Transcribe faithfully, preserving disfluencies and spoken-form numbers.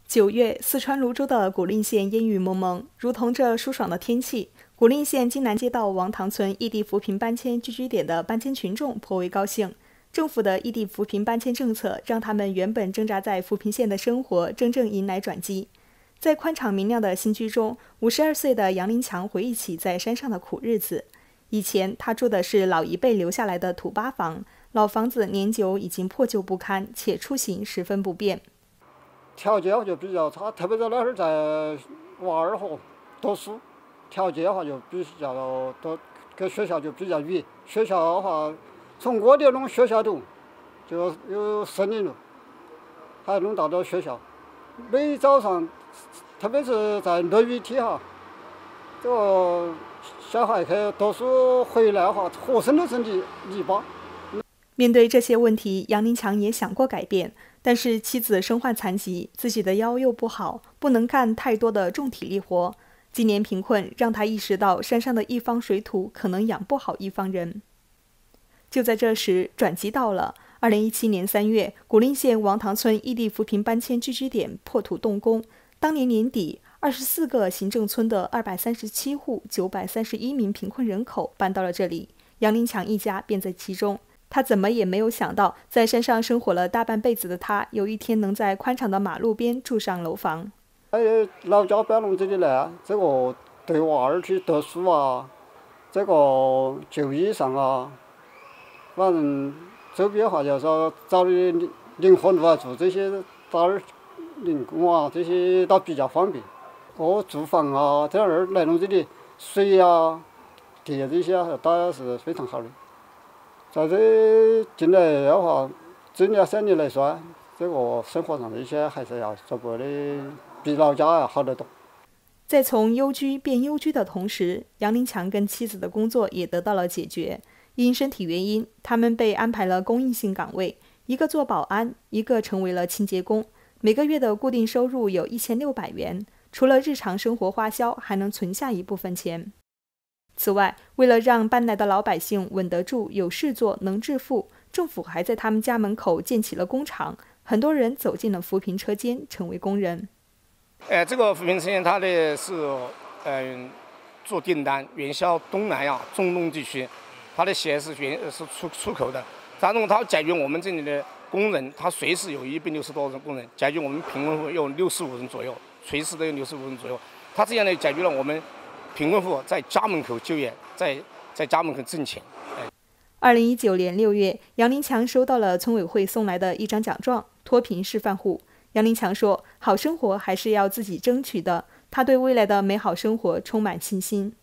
九月，四川泸州的古蔺县烟雨蒙蒙，如同这舒爽的天气，古蔺县金南街道王塘村异地扶贫搬迁聚居点的搬迁群众颇为高兴。政府的异地扶贫搬迁政策让他们原本挣扎在扶贫县的生活真正迎来转机。在宽敞明亮的新居中，五十二岁的杨林强回忆起在山上的苦日子。以前他住的是老一辈留下来的土八房，老房子年久已经破旧不堪，且出行十分不便。 条件就比较差，特别是那会儿在娃儿河读书，条件的话就比较多，跟学校就比较远。学校的话，从我的弄学校头就有十里路，还弄到了学校。每早上，特别是在落雨天哈，这个小孩去读书回来的话，浑身都是泥泥巴。 面对这些问题，杨林强也想过改变，但是妻子身患残疾，自己的腰又不好，不能干太多的重体力活。今年贫困让他意识到山上的一方水土可能养不好一方人。就在这时，转机到了。二零一七年三月，古蔺县王塘村异地扶贫搬迁聚居点破土动工。当年年底，二十四个行政村的二百三十七户九百三十一名贫困人口搬到了这里，杨林强一家便在其中。他怎么也没有想到，在山上生活了大半辈子的他，有一天能在宽敞的马路边住上楼房。 哎，老家搬弄这里来啊，这个对娃儿去读书啊，这个就医上啊，反正周边的话就是说找的灵活路啊，住这些早儿零工啊，这些倒比较方便。哦，住房啊，在那儿来弄这里水啊、电这些啊，当然是非常好的。在这进来的话，这两三年来说，这个生活上的一些还是要逐步的比老家要好得多。 在从优居变优居的同时，杨林强跟妻子的工作也得到了解决。因身体原因，他们被安排了供应性岗位，一个做保安，一个成为了清洁工。每个月的固定收入有一千六百元，除了日常生活花销，还能存下一部分钱。此外，为了让搬来的老百姓稳得住、有事做、能致富，政府还在他们家门口建起了工厂，很多人走进了扶贫车间，成为工人。 呃，这个扶贫车间它的是嗯、呃、做订单，远销东南亚、中东地区，它的鞋是原是出出口的。然后它解决我们这里的工人，他随时有一百六十多人工人，解决我们贫困户有六十五人左右，随时都有六十五人左右。它这样呢，解决了我们贫困户在家门口就业，在在家门口挣钱。 二零一九年六月，杨林强收到了村委会送来的一张奖状，脱贫示范户。杨林强说：“好生活还是要自己争取的。”他对未来的美好生活充满信心。